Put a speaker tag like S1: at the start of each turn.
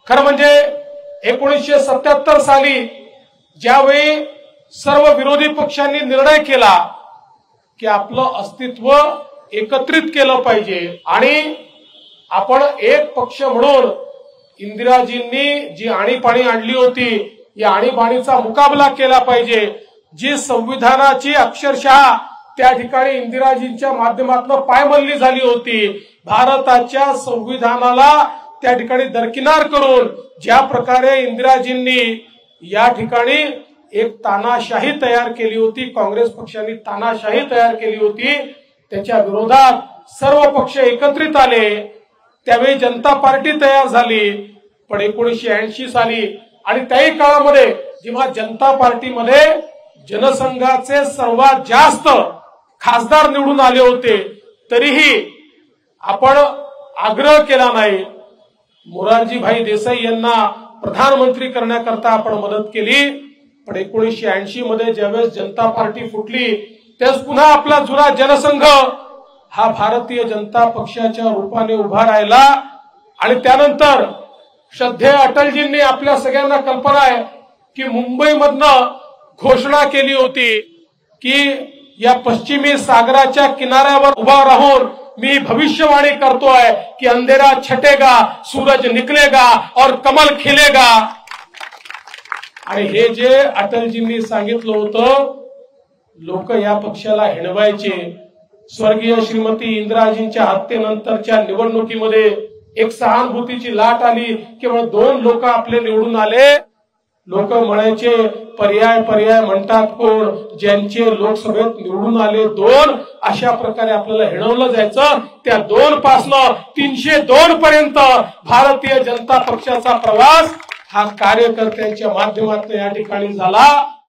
S1: खरं म्हणजे 1977 साली ज्यावेळी सर्व विरोधी पक्षांनी निर्णय केला की आपलं अस्तित्व एकत्रित केलं पाहिजे आणि आपण एक पक्ष म्हणून इंदिराजींनी जी आणीबाणी आणली होती या आणीबाणीचा मुकाबला केला पाहिजे, जी संविधानाची अक्षरशः त्या ठिकाणी इंदिराजींच्या माध्यमातून पायमल्ली झाली होती, भारताच्या संविधानाला त्या ठिकाणी दरकिनार करून ज्या प्रकारे इंदिराजींनी या ठिकाणी एक तानाशाही तयार केली होती, काँग्रेस पक्षाने तानाशाही तयार केली होती, त्याच्या विरोधात सर्व पक्ष एकत्रित आले। त्यावेळी जनता पार्टी तयार झाली। पण 1980 साली आणि त्याही काळामध्ये जेव्हा जनता पार्टीमध्ये जनसंघाचे सर्वात जास्त खासदार निवडून आले होते, तरीही आपण आग्रह केला नाही। मोरारजीभाई देसाई यांना प्रधानमंत्री करण्याकरता आपण मदत केली। पण 1980 मध्ये ज्यावेळेस जनता पार्टी फुटली त्यावेळेस पुन्हा आपला जुना जनसंघ हा भारतीय जनता पक्षाच्या रूपाने उभा राहिला। आणि त्यानंतर श्रद्धेय अटलजींनी आपल्या सगळ्यांना कल्पना आहे की मुंबईमधनं घोषणा केली होती की या पश्चिमी सागराच्या किनाऱ्यावर उभा राहून मी भविष्यवाणी करतोय कि अंधेरा छटेगा, सूरज निकलेगा और कमल खिलेगा। आणि हे जे अटलजींनी सांगितलं होतं, लोक या पक्षाला हिणवायचे। स्वर्गीय श्रीमती इंदिराजींच्या हत्येनंतरच्या निवडणुकीमध्ये एक सहानुभूतीची लाट आली। केवळ 2 लोक आपले निवडून आले। लोक म्हणायचे पर्याय म्हणतात कोण, ज्यांचे लोकसभेत निवडून आले 2, अशा प्रकारे आपल्याला हिणवलं जायचं। त्या 2 पासनं 302 पर्यंत भारतीय जनता पक्षाचा प्रवास हा कार्यकर्त्यांच्या माध्यमातून या ठिकाणी झाला।